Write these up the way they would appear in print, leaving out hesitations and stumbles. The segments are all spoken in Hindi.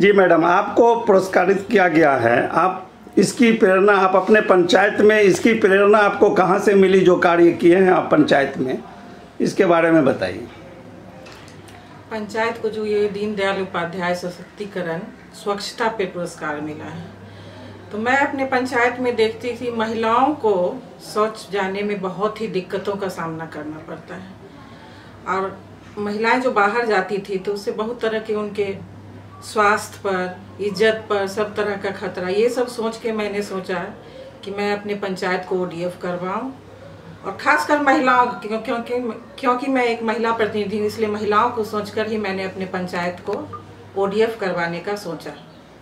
जी मैडम, आपको पुरस्कारित किया गया है। आप इसकी प्रेरणा, आप अपने पंचायत में इसकी प्रेरणा आपको कहाँ से मिली जो कार्य किए हैं आप पंचायत में, इसके बारे में बताइए। पंचायत को जो ये दीनदयाल उपाध्याय सशक्तिकरण स्वच्छता पे पुरस्कार मिला है, तो मैं अपने पंचायत में देखती थी महिलाओं को शौच जाने में बहुत ही दिक्कतों का सामना करना पड़ता है और महिलाएं जो बाहर जाती थी तो उससे बहुत तरह के उनके स्वास्थ्य पर, इज्जत पर सब तरह का खतरा। ये सब सोच के मैंने सोचा कि मैं अपने पंचायत को ODF करवाऊं और खासकर महिलाओं, क्योंकि मैं एक महिला प्रतिनिधि हूँ, इसलिए महिलाओं को सोचकर ही मैंने अपने पंचायत को ODF करवाने का सोचा।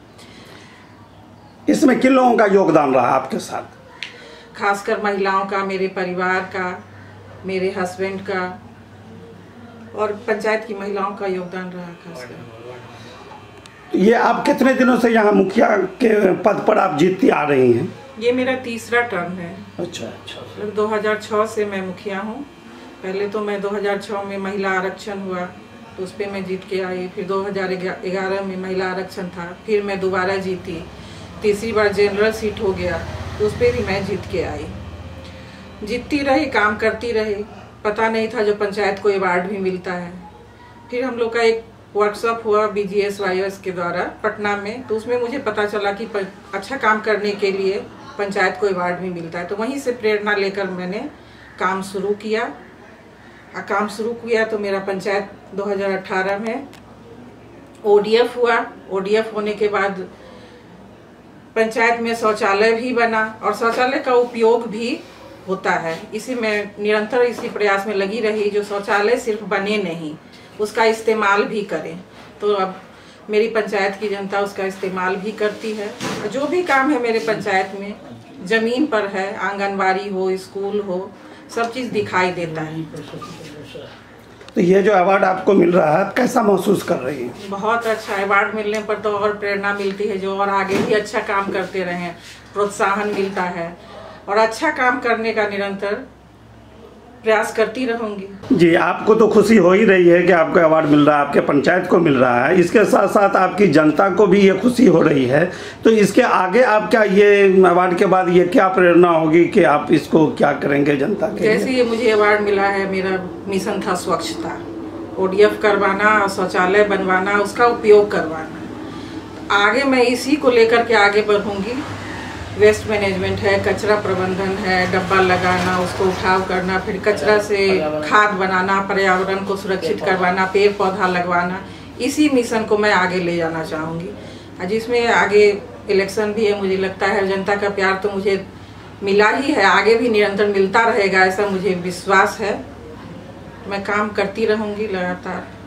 इसमें किन लोगों का योगदान रहा आपके साथ? खासकर महिलाओं का, मेरे परिवार का, मेरे हस्बैंड का और पंचायत की महिलाओं का योगदान रहा खासकर। ये आप कितने दिनों से यहाँ मुखिया के पद पर आप जीतती आ रही हैं? ये मेरा तीसरा टर्म है। अच्छा। 2006 से मैं मुखिया हूँ। पहले तो मैं 2006 में महिला आरक्षण हुआ तो उस पर मैं जीत के आई, फिर 2011 में महिला आरक्षण था, फिर मैं दोबारा जीती, तीसरी बार जनरल सीट हो गया तो उस पर भी मैं जीत के आई। जीतती रही, काम करती रही, पता नहीं था जो पंचायत को अवार्ड भी मिलता है। फिर हम लोग का एक वर्कशॉप हुआ BGSYS के द्वारा पटना में, तो उसमें मुझे पता चला कि अच्छा काम करने के लिए पंचायत को अवार्ड भी मिलता है। तो वहीं से प्रेरणा लेकर मैंने काम शुरू किया। तो मेरा पंचायत 2018 में ODF हुआ। ODF होने के बाद पंचायत में शौचालय भी बना और शौचालय का उपयोग भी होता है। इसी में निरंतर इसी प्रयास में लगी रही, जो शौचालय सिर्फ बने नहीं, उसका इस्तेमाल भी करें। तो अब मेरी पंचायत की जनता उसका इस्तेमाल भी करती है। जो भी काम है मेरे पंचायत में जमीन पर है, आंगनबाड़ी हो, स्कूल हो, सब चीज़ दिखाई देता है। तो ये जो अवार्ड आपको मिल रहा है, कैसा महसूस कर रही है? बहुत अच्छा। अवार्ड मिलने पर तो और प्रेरणा मिलती है, जो और आगे भी अच्छा काम करते रहें, प्रोत्साहन मिलता है और अच्छा काम करने का निरंतर प्रयास करती रहूंगी। जी, आपको तो खुशी हो ही रही है कि आपको अवार्ड मिल रहा है, आपके पंचायत को मिल रहा है, इसके साथ साथ आपकी जनता को भी ये खुशी हो रही है। तो इसके आगे आप क्या, ये अवार्ड के बाद ये क्या प्रेरणा होगी कि आप इसको क्या करेंगे जनता के? जैसे ये मुझे अवार्ड मिला है, मेरा मिशन था स्वच्छता, ODF करवाना, शौचालय बनवाना, उसका उपयोग करवाना। आगे मैं इसी को लेकर के आगे बढ़ूंगी। वेस्ट मैनेजमेंट है, कचरा प्रबंधन है, डब्बा लगाना, उसको उठाव करना, फिर कचरा से खाद बनाना, पर्यावरण को सुरक्षित करवाना, पेड़ पौधा लगवाना, इसी मिशन को मैं आगे ले जाना चाहूँगी। जिसमें आगे इलेक्शन भी है। मुझे लगता है जनता का प्यार तो मुझे मिला ही है, आगे भी निरंतर मिलता रहेगा, ऐसा मुझे विश्वास है। मैं काम करती रहूँगी लगातार।